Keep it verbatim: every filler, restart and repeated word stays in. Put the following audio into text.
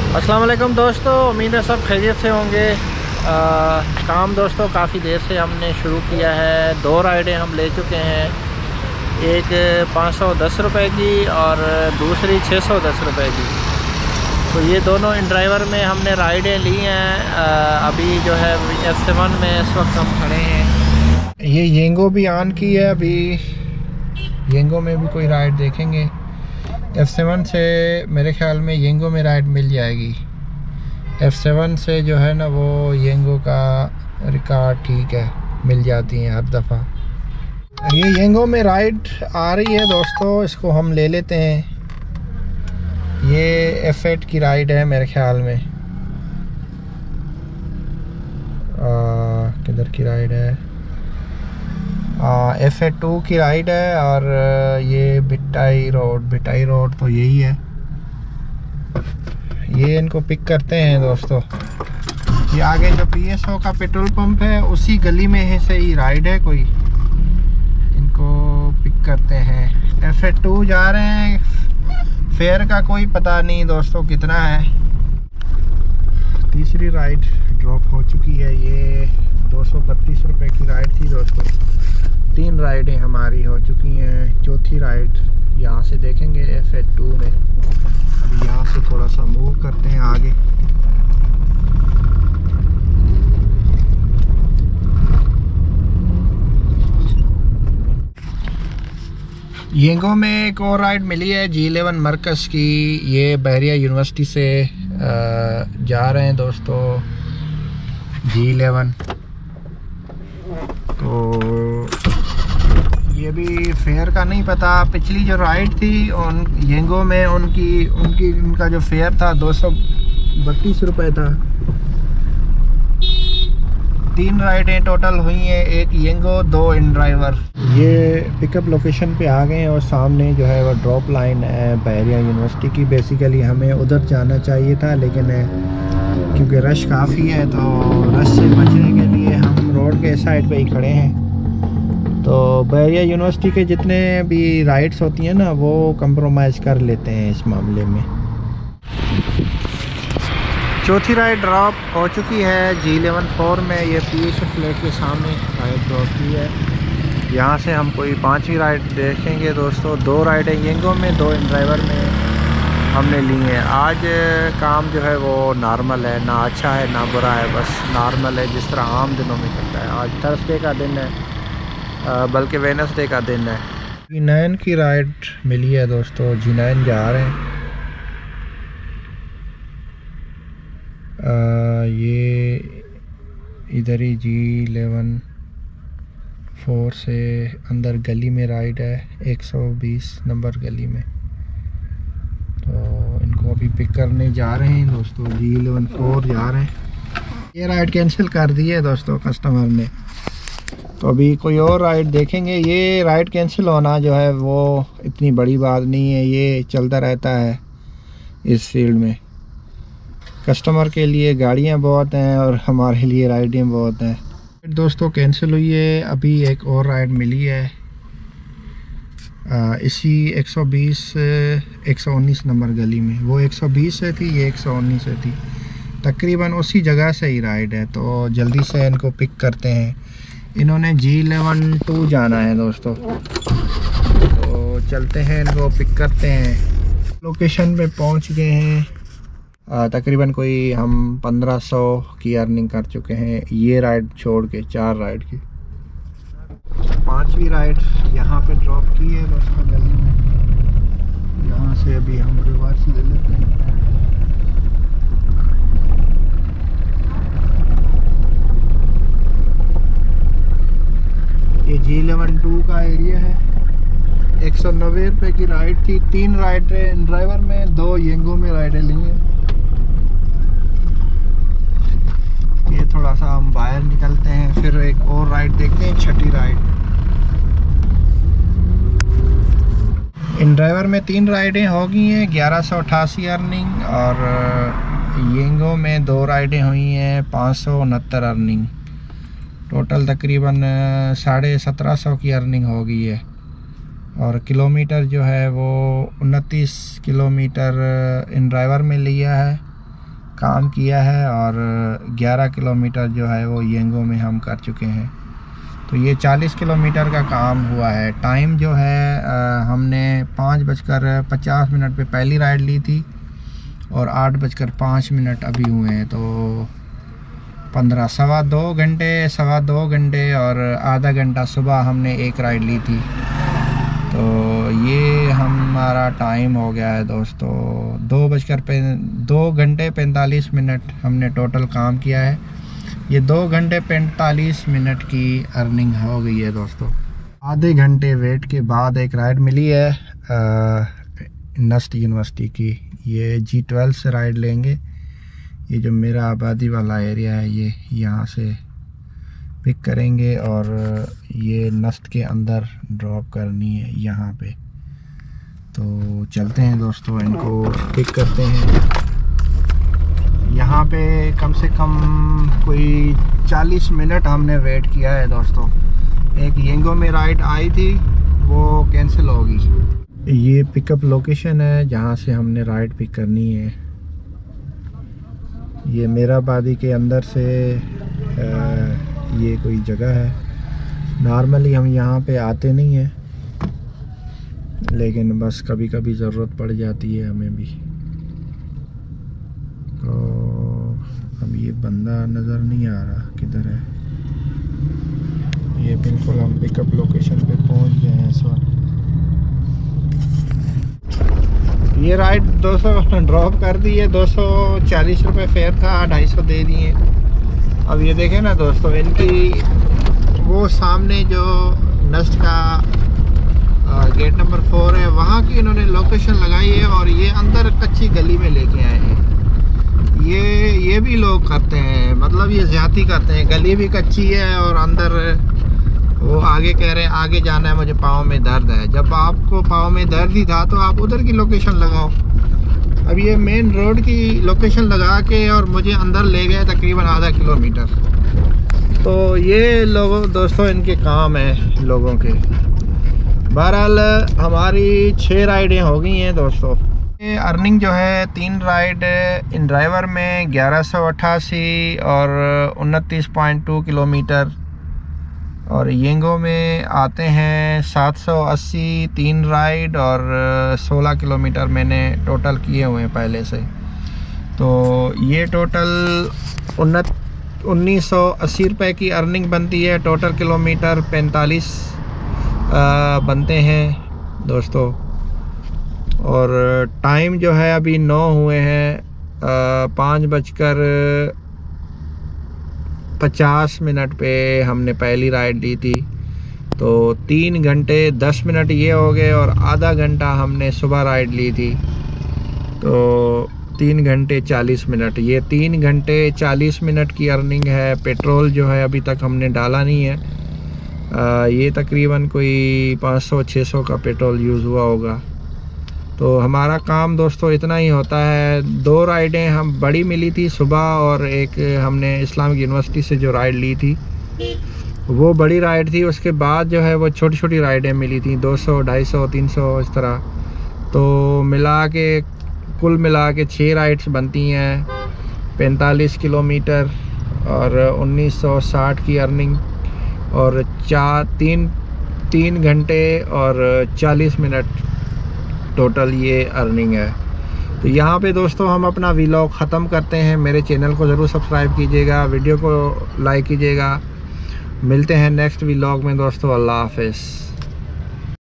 अस्सलाम वालेकुम दोस्तों, उम्मीद है सब खैरियत से होंगे। आ, काम दोस्तों काफ़ी देर से हमने शुरू किया है। दो राइडें हम ले चुके हैं, एक पाँच सौ दस रुपये की और दूसरी छः सौ दस रुपये की। तो ये दोनों इंड्राइवर में हमने राइडें ली हैं। अभी जो है एफ सेवन में इस वक्त हम खड़े हैं। ये येंगो भी ऑन की है, अभी येंगो में भी कोई राइड देखेंगे। एफ सेवन से मेरे ख्याल में येंगो में राइड मिल जाएगी। एफ सेवन से जो है ना वो येंगो का रिकॉर्ड ठीक है, मिल जाती हैं हर दफ़ा। ये येंगो में राइड आ रही है दोस्तों, इसको हम ले लेते हैं। ये एफ एट की राइड है मेरे ख्याल में। किधर की राइड है? एफ ए टू की राइड है और ये भिटाई रोड भिटाई रोड तो यही है। ये इनको पिक करते हैं दोस्तों। ये आगे जो पी एस ओ का पेट्रोल पंप है उसी गली में है से ही राइड है कोई। इनको पिक करते हैं। एफ ए टू जा रहे हैं। फेयर का कोई पता नहीं दोस्तों कितना है। तीसरी राइड ड्रॉप हो चुकी है। ये दो सौ बत्तीस रुपये की राइड थी दोस्तों। तीन राइडें हमारी हो चुकी हैं। चौथी राइड यहाँ से देखेंगे एफ ए टू में। अभी यहाँ से थोड़ा सा मूव करते हैं आगे। येंगो में एक और राइड मिली है जी इलेवन मरकज़ की। ये बहरिया यूनिवर्सिटी से जा रहे हैं दोस्तों जी इलेवन। तो ये भी फेयर का नहीं पता। पिछली जो राइड थी उन येंगो में उनकी उनकी उनका जो फेयर था दो सौ बत्तीस रुपये था। तीन राइडें टोटल हुई हैं, एक येंगो दो इंड्राइवर। ये पिकअप लोकेशन पे आ गए हैं और सामने जो है वो ड्रॉप लाइन है बहरिया यूनिवर्सिटी की। बेसिकली हमें उधर जाना चाहिए था, लेकिन क्योंकि रश काफ़ी है तो रश से बचने के लिए हम रोड के साइड पे ही खड़े हैं। तो बहरिया यूनिवर्सिटी के जितने भी राइड्स होती हैं ना वो कंप्रोमाइज़ कर लेते हैं इस मामले में। चौथी राइड ड्रॉप हो चुकी है जी इलेवन फोर में। ये पी एस फ्लैट के सामने राइड ड्रॉप की है। यहाँ से हम कोई पाँचवीं राइड देखेंगे दोस्तों। दो राइडें येंगो में, दो इंड्राइवर में हमने ली हैं। आज काम जो है वो नॉर्मल है, ना अच्छा है ना बुरा है, बस नॉर्मल है जिस तरह आम दिनों में चलता है। आज थर्सडे का दिन है, बल्कि वेडनेसडे का दिन है। जी नाइन की राइड मिली है दोस्तों। जी नाइन जा रहे हैं। आ, ये इधर ही जी इलेवन फोर से अंदर गली में राइड है, एक सौ बीस नंबर गली में। तो इनको अभी पिक करने जा रहे हैं दोस्तों। जी इलेवन फोर जा रहे हैं। ये राइड कैंसिल कर दी है दोस्तों कस्टमर ने, तो अभी कोई और राइड देखेंगे। ये राइड कैंसिल होना जो है वो इतनी बड़ी बात नहीं है, ये चलता रहता है इस फील्ड में। कस्टमर के लिए गाड़ियां बहुत हैं और हमारे लिए राइडें बहुत हैं। दोस्तों कैंसिल हुई है। अभी एक और राइड मिली है आ, इसी एक सौ बीस एक सौ उन्नीस नंबर गली में। वो एक सौ बीस से थी, ये एक सौ उन्नीस से थी। तकरीबन उसी जगह से ही राइड है, तो जल्दी से इनको पिक करते हैं। इन्होंने जी इलेवन टू जाना है दोस्तों, तो चलते हैं इनको पिक करते हैं। लोकेशन पे पहुंच गए हैं। आ, तकरीबन कोई हम पंद्रह सौ की अर्निंग कर चुके हैं ये राइड छोड़ के, चार राइड की। पांचवी राइड यहाँ पे ड्रॉप की है दोस्तों गली में। यहाँ से अभी हम रिवर्स ले लेते हैं। ये जी इलेवन टू का एरिया है। एक सौ नब्बे रुपये की राइड थी। तीन राइडें इंड्राइवर में, दो येंगो में राइडें ली हैं। ये थोड़ा सा हम बाहर निकलते हैं, फिर एक और राइड देखते हैं, छठी राइड। इंड्राइवर में तीन राइडें हो गई हैं, ग्यारह सौ अठासी अर्निंग, और येंगो में दो राइडें हुई हैं, पाँच सौ उनहत्तर अर्निंग। टोटल तकरीबन साढ़े सत्रह सौ की अर्निंग हो गई है। और किलोमीटर जो है वो उनतीस किलोमीटर इंड्राइवर में लिया है काम किया है और ग्यारह किलोमीटर जो है वो येंगो में हम कर चुके हैं। तो ये चालीस किलोमीटर का काम हुआ है। टाइम जो है आ, हमने पाँच बजकर पचास मिनट पे पहली राइड ली थी और आठ बजकर पाँच मिनट अभी हुए हैं, तो पंद्रह सवा दो घंटे सवा दो घंटे और आधा घंटा सुबह हमने एक राइड ली थी। तो ये हमारा टाइम हो गया है दोस्तों, दो बजकर पे दो घंटे पैंतालीस मिनट हमने टोटल काम किया है। ये दो घंटे पैंतालीस मिनट की अर्निंग हो गई है दोस्तों। आधे घंटे वेट के बाद एक राइड मिली है आ, नस्ट यूनिवर्सिटी की। ये जी ट्वेल्व से राइड लेंगे। ये जो मेरा आबादी वाला एरिया है ये यहाँ से पिक करेंगे और ये नस्ट के अंदर ड्रॉप करनी है यहाँ पे। तो चलते हैं दोस्तों, इनको पिक करते हैं। यहाँ पे कम से कम कोई चालीस मिनट हमने वेट किया है दोस्तों। एक येंगो में राइड आई थी, वो कैंसिल होगी। ये पिकअप लोकेशन है जहाँ से हमने राइड पिक करनी है। ये मेराबादी के अंदर से आ, ये कोई जगह है। नॉर्मली हम यहाँ पे आते नहीं हैं, लेकिन बस कभी कभी ज़रूरत पड़ जाती है हमें भी। तो अब ये बंदा नज़र नहीं आ रहा किधर है। ये बिल्कुल हम पिकअप लोकेशन पे पहुँच गए हैं इस वक्त। ये राइड दो सौ ड्रॉप कर दी है, दो सौ चालीस रुपये फेयर था, ढाई सौ दे दिए। अब ये देखें ना दोस्तों, इनकी वो सामने जो नस्ट का आ, गेट नंबर फोर है वहाँ की इन्होंने लोकेशन लगाई है और ये अंदर कच्ची गली में लेके आए हैं। ये ये भी लोग करते हैं, मतलब ये ज़्यादती करते हैं। गली भी कच्ची है और अंदर वो आगे कह रहे हैं आगे जाना है, मुझे पाँव में दर्द है। जब आपको पाँव में दर्द ही था तो आप उधर की लोकेशन लगाओ। अब ये मेन रोड की लोकेशन लगा के और मुझे अंदर ले गए तकरीबन आधा किलोमीटर। तो ये लोगों दोस्तों इनके काम है लोगों के। बहरहाल हमारी छः राइडें हो गई हैं दोस्तों। ये अर्निंग जो है तीन राइड इंड्राइवर में ग्यारह सौ अट्ठासी और उनतीस पॉइंट टू किलोमीटर, और येंगो में आते हैं सात सौ अस्सी तीन राइड और सोलह किलोमीटर मैंने टोटल किए हुए हैं पहले से। तो ये टोटल उन्नत उन्नीस सौ अस्सी रुपये की अर्निंग बनती है। टोटल किलोमीटर पैंतालीस बनते हैं दोस्तों। और टाइम जो है अभी नौ हुए हैं, पाँच बजकर पचास मिनट पे हमने पहली राइड ली थी। तो तीन घंटे दस मिनट ये हो गए और आधा घंटा हमने सुबह राइड ली थी। तो तीन घंटे चालीस मिनट, ये तीन घंटे चालीस मिनट की अर्निंग है। पेट्रोल जो है अभी तक हमने डाला नहीं है। आ, ये तकरीबन कोई पाँच सौ छः सौ का पेट्रोल यूज़ हुआ होगा। तो हमारा काम दोस्तों इतना ही होता है। दो राइडें हम बड़ी मिली थी सुबह और एक हमने इस्लामिक यूनिवर्सिटी से जो राइड ली थी वो बड़ी राइड थी। उसके बाद जो है वो छोटी छोटी राइडें मिली थी, दो सौ ढाई सौ तीन सौ इस तरह। तो मिला के कुल मिला के छः राइड्स बनती हैं, पैंतालीस किलोमीटर और उन्नीस सौ साठ की अर्निंग और चार तीन तीन घंटे और चालीस मिनट टोटल ये अर्निंग है। तो यहाँ पे दोस्तों हम अपना व्लॉग ख़त्म करते हैं। मेरे चैनल को ज़रूर सब्सक्राइब कीजिएगा, वीडियो को लाइक कीजिएगा। मिलते हैं नेक्स्ट व्लॉग में दोस्तों। अल्लाह हाफ़िज़।